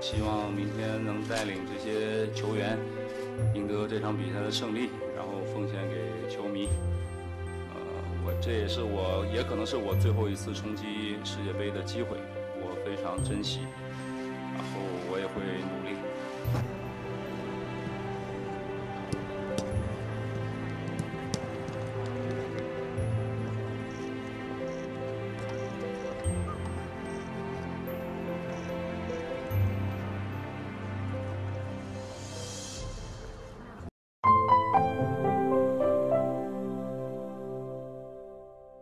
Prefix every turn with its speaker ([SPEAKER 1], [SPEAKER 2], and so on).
[SPEAKER 1] 希望明天能带领这些球员赢得这场比赛的胜利，然后奉献给球迷。这也可能是我最后一次冲击世界杯的机会，我非常珍惜，然后我也会努力。